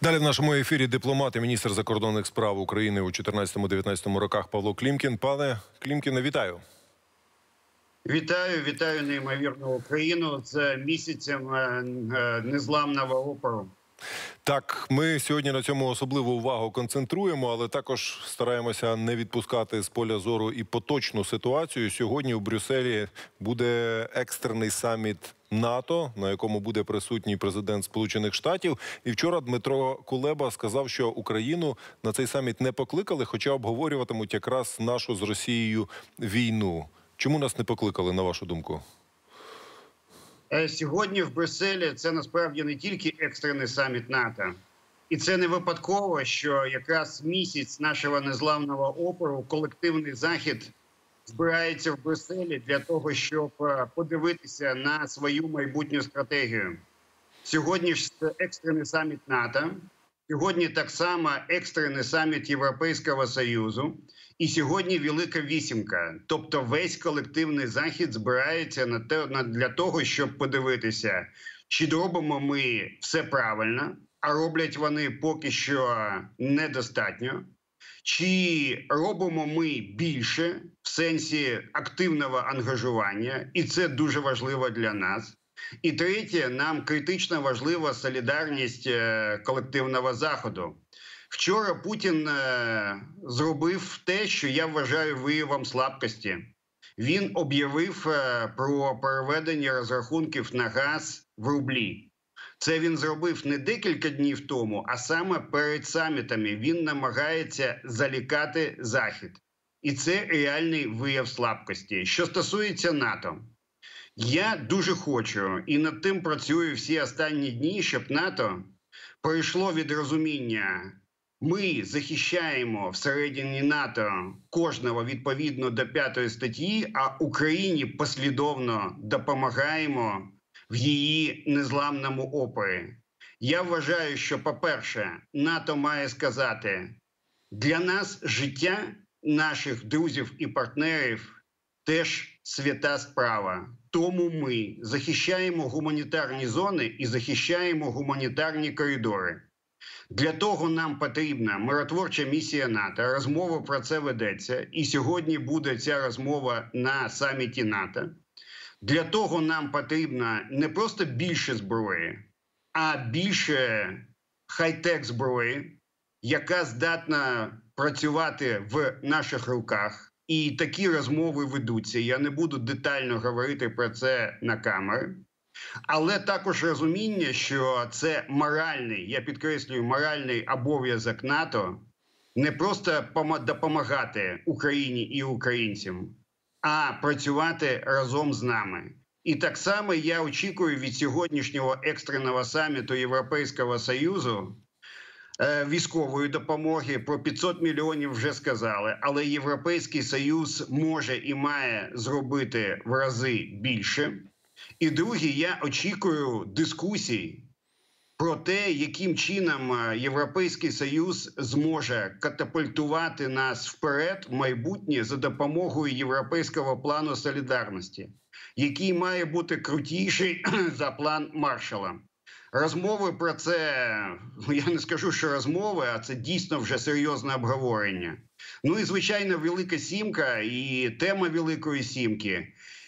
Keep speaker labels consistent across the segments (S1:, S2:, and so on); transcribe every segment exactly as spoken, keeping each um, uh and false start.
S1: Далі в нашому ефірі дипломат і міністр закордонних справ України у чотирнадцятому-дев'ятнадцятому роках Павло Клімкін. Пане Клімкіне, вітаю.
S2: Вітаю, вітаю неймовірну Україну з місяцем незламного опору.
S1: Так, ми сьогодні на цьому особливу увагу концентруємо, але також стараємося не відпускати з поля зору і поточну ситуацію. Сьогодні у Брюсселі буде екстрений саміт НАТО, на якому буде присутній президент Сполучених Штатів. І вчора Дмитро Кулеба сказав, що Україну на цей саміт не покликали, хоча обговорюватимуть якраз нашу з Росією війну. Чому нас не покликали, на вашу думку?
S2: Сьогодні в Брюсселі це насправді не тільки екстрений саміт НАТО. І це не випадково, що якраз місяць нашого незламного опору, колективний захід, збирається в Брюсселі для того, щоб подивитися на свою майбутню стратегію. Сьогодні ж екстрений саміт НАТО, сьогодні так само екстрений саміт Європейського Союзу, і сьогодні Велика Вісімка. Тобто весь колективний захід збирається на те, на, для того, щоб подивитися, чи робимо ми все правильно, а роблять вони поки що недостатньо, чи робимо ми більше в сенсі активного ангажування, і це дуже важливо для нас. І третє, нам критично важлива солідарність колективного Заходу. Вчора Путін е, зробив те, що я вважаю виявом слабкості. Він об'явив е, про переведення розрахунків на газ в рублі. Це він зробив не декілька днів тому, а саме перед самітами. Він намагається залякати Захід. І це реальний вияв слабкості. Що стосується НАТО, я дуже хочу і над тим працюю всі останні дні, щоб НАТО перейшло від розуміння: ми захищаємо всередині НАТО кожного відповідно до п'ятої статті, а Україні послідовно допомагаємо в її незламному опорі. Я вважаю, що, по-перше, НАТО має сказати: для нас життя наших друзів і партнерів теж свята справа. Тому ми захищаємо гуманітарні зони і захищаємо гуманітарні коридори. Для того нам потрібна миротворча місія НАТО, розмова про це ведеться, і сьогодні буде ця розмова на саміті НАТО. Для того нам потрібно не просто більше зброї, а більше хай-тек зброї, яка здатна працювати в наших руках. І такі розмови ведуться. Я не буду детально говорити про це на камері. Але також розуміння, що це моральний, я підкреслюю, моральний обов'язок НАТО не просто допомагати Україні і українцям, а працювати разом з нами. І так само я очікую від сьогоднішнього екстреного саміту Європейського Союзу військової допомоги. Про п'ятсот мільйонів вже сказали, але Європейський Союз може і має зробити в рази більше. І друге, я очікую дискусій про те, яким чином Європейський Союз зможе катапультувати нас вперед в майбутнє за допомогою Європейського плану солідарності, який має бути крутіший за план Маршалла. Розмови про це, я не скажу, що розмови, а це дійсно вже серйозне обговорення. Ну і, звичайно, Велика Сімка і тема Великої Сімки.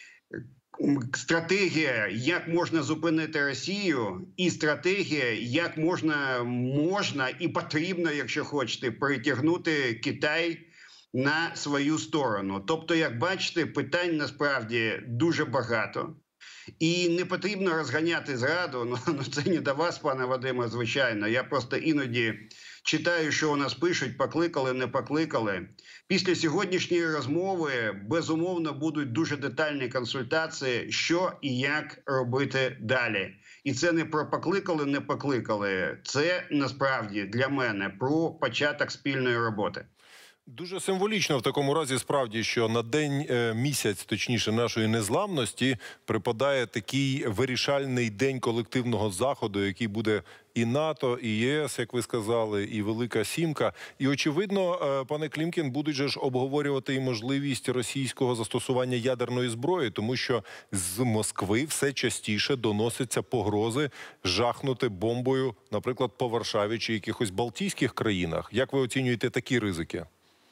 S2: Стратегія, як можна зупинити Росію, і стратегія, як можна, можна і потрібно, якщо хочете, перетягнути Китай на свою сторону. Тобто, як бачите, питань насправді дуже багато. І не потрібно розганяти зраду, ну, ну це не до вас, пане Вадиме, звичайно. Я просто іноді читаю, що у нас пишуть, покликали, не покликали. Після сьогоднішньої розмови, безумовно, будуть дуже детальні консультації, що і як робити далі. І це не про покликали, не покликали. Це, насправді, для мене про початок спільної роботи.
S1: Дуже символічно в такому разі справді, що на день, е, місяць, точніше, нашої незламності припадає такий вирішальний день колективного заходу, який буде і НАТО, і ЄС, як ви сказали, і Велика Сімка. І, очевидно, е, пане Клімкін, будуть же ж обговорювати і можливість російського застосування ядерної зброї, тому що з Москви все частіше доносяться погрози жахнути бомбою, наприклад, по Варшаві чи якихось балтійських країнах. Як ви оцінюєте такі ризики?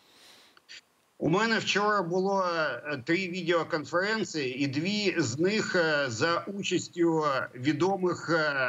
S2: У мене вчора було три відеоконференції, і дві з них за участю відомих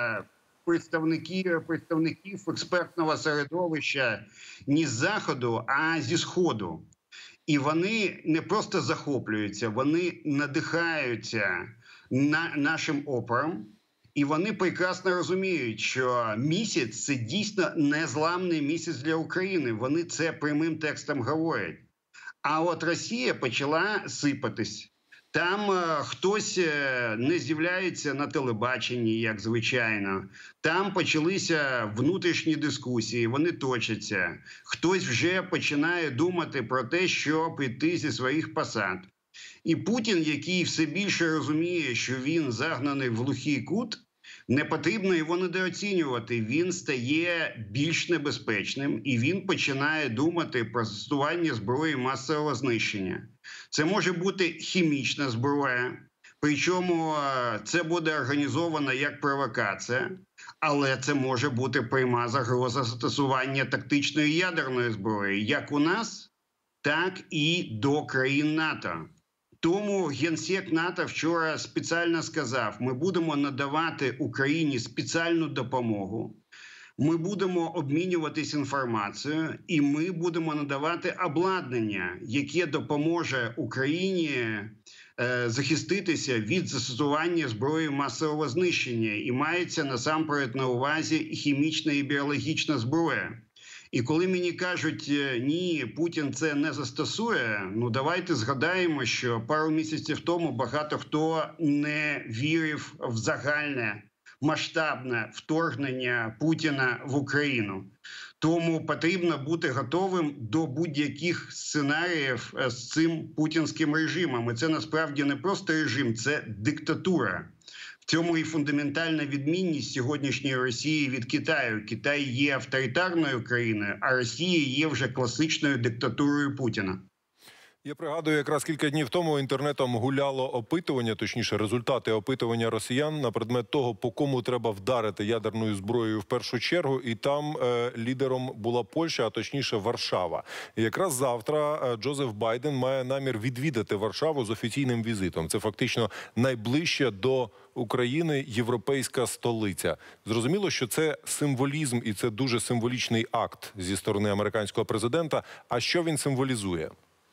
S2: представників, представників експертного середовища не з Заходу, а зі Сходу. І вони не просто захоплюються, вони надихаються на нашим опором. І вони прекрасно розуміють, що місяць – це дійсно незламний місяць для України. Вони це прямим текстом говорять. А от Росія почала сипатись. Там е, хтось е, не з'являється на телебаченні, як звичайно. Там почалися внутрішні дискусії, вони точаться. Хтось вже починає думати про те, щоб піти зі своїх посад. І Путін, який все більше розуміє, що він загнаний в глухий кут, не потрібно його недооцінювати. Він стає більш небезпечним і він починає думати про застосування зброї масового знищення. Це може бути хімічна зброя, причому це буде організовано як провокація, але це може бути пряма загроза застосування тактичної ядерної зброї, як у нас, так і до країн НАТО. Тому Генсек НАТО вчора спеціально сказав, ми будемо надавати Україні спеціальну допомогу, ми будемо обмінюватись інформацією і ми будемо надавати обладнання, яке допоможе Україні е, захиститися від застосування зброї масового знищення. І мається насамперед на увазі хімічна і біологічна зброя. І коли мені кажуть, ні, Путін це не застосує, ну давайте згадаємо, що пару місяців тому багато хто не вірив в загальне, масштабне вторгнення Путіна в Україну. Тому потрібно бути готовим до будь-яких сценаріїв з цим путінським режимом. І це насправді не просто режим, це диктатура. В цьому і фундаментальна відмінність сьогоднішньої Росії від Китаю. Китай є авторитарною країною, а Росія є вже класичною диктатурою Путіна.
S1: Я пригадую, якраз кілька днів тому інтернетом гуляло опитування, точніше результати опитування росіян на предмет того, по кому треба вдарити ядерною зброєю в першу чергу. І там е, лідером була Польща, а точніше Варшава. І якраз завтра е, Джозеф Байден має намір відвідати Варшаву з офіційним візитом. Це фактично найближче до України європейська столиця. Зрозуміло, що це символізм і це дуже символічний акт зі сторони американського президента. А що він символізує?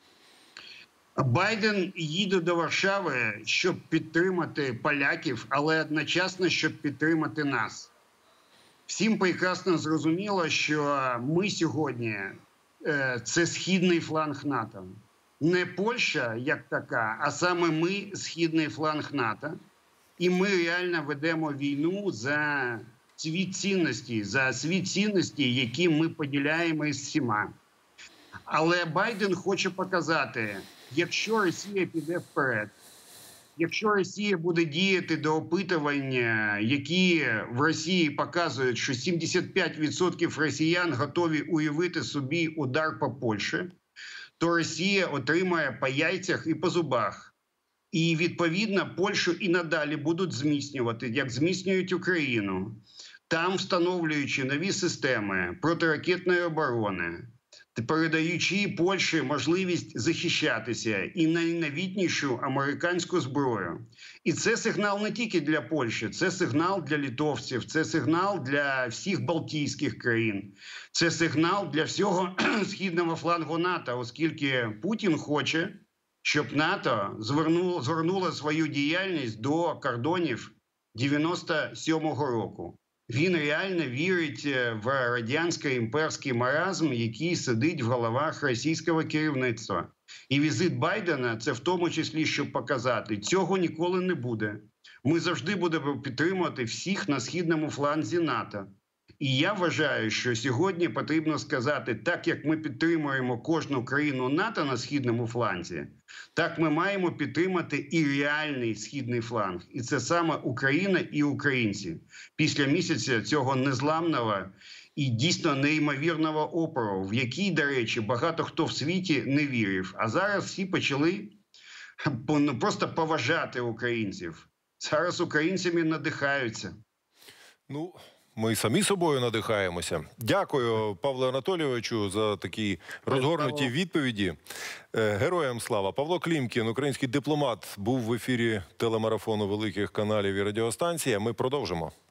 S2: Байден їде до Варшави, щоб підтримати поляків, але одночасно, щоб підтримати нас. Всім прекрасно зрозуміло, що ми сьогодні – це східний фланг НАТО. Не Польща як така, а саме ми – східний фланг НАТО. І ми реально ведемо війну за світ цінностей, за світ цінностей, які ми поділяємо із всіма. Але Байден хоче показати, якщо Росія піде вперед, якщо Росія буде діяти до опитування, які в Росії показують, що сімдесят п'ять відсотків росіян готові уявити собі удар по Польщі, то Росія отримає по яйцях і по зубах. І, відповідно, Польщу і надалі будуть зміцнювати, як зміцнюють Україну, там встановлюючи нові системи протиракетної оборони, передаючи Польщі можливість захищатися і найновітнішу американську зброю. І це сигнал не тільки для Польщі, це сигнал для литовців, це сигнал для всіх балтійських країн, це сигнал для всього східного флангу НАТО, оскільки Путін хоче, щоб НАТО звернуло, звернуло свою діяльність до кордонів дев'яносто сьомого року. Він реально вірить в радянсько-імперський маразм, який сидить в головах російського керівництва. І візит Байдена – це в тому числі, щоб показати, цього ніколи не буде. Ми завжди будемо підтримувати всіх на східному фланзі НАТО. І я вважаю, що сьогодні потрібно сказати, так як ми підтримуємо кожну країну НАТО на східному фланзі, так ми маємо підтримати і реальний східний фланг. І це саме Україна і українці. Після місяця цього незламного і дійсно неймовірного опору, в який, до речі, багато хто в світі не вірив. А зараз всі почали просто поважати українців. Зараз українцями надихаються.
S1: Ну, ми самі собою надихаємося. Дякую, Павлу Анатолійовичу, за такі розгорнуті відповіді. Героям слава. Павло Клімкін, український дипломат, був в ефірі телемарафону великих каналів і радіостанцій. А ми продовжимо.